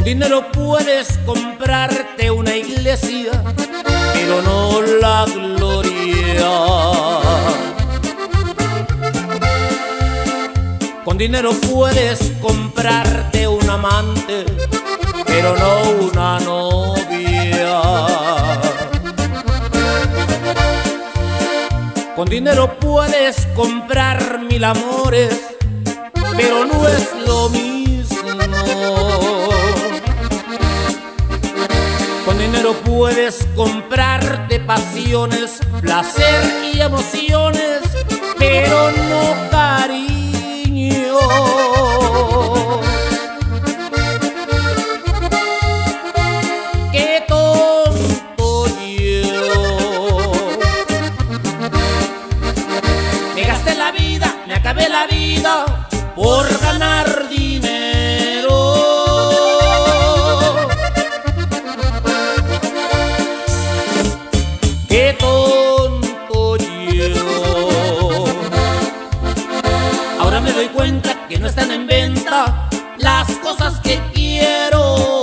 dinero puedes comprarte una iglesia, pero no la gloria. Con dinero puedes comprarte un amante, pero no una novia. Con dinero puedes comprar 1000 amores, pero no es lo mismo. Con dinero puedes comprarte pasiones, placer y emociones, pero no cariño. Qué tonto yo. Me gasté la vida, me acabé la vida por ganar dinero. Qué tonto yo. Ahora me doy cuenta que no están en venta las cosas que quiero.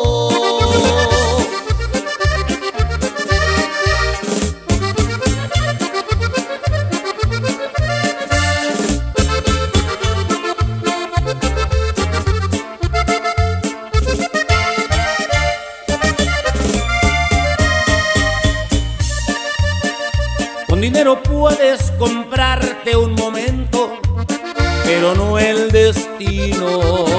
Con dinero puedes comprarte un momento, pero no el destino.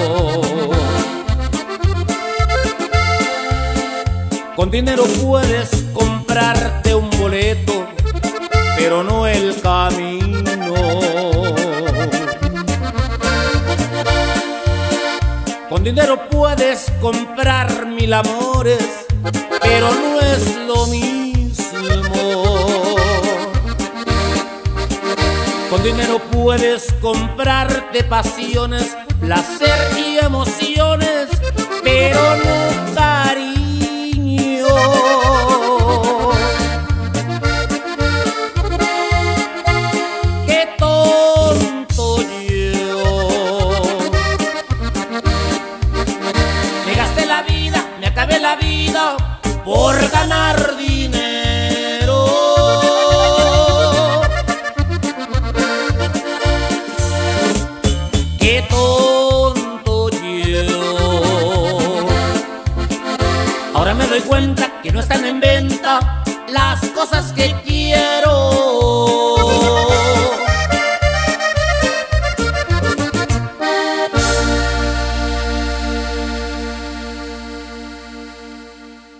Con dinero puedes comprarte un boleto, pero no el camino. Con dinero puedes comprar 1000 amores, pero no es lo mismo. Con dinero puedes comprarte pasiones, placer y emociones, pero no cariño. Qué tonto yo. Me gasté la vida, me acabé la vida por ganar dinero. Qué tonto yo. Ahora me doy cuenta que no están en venta las cosas que quiero.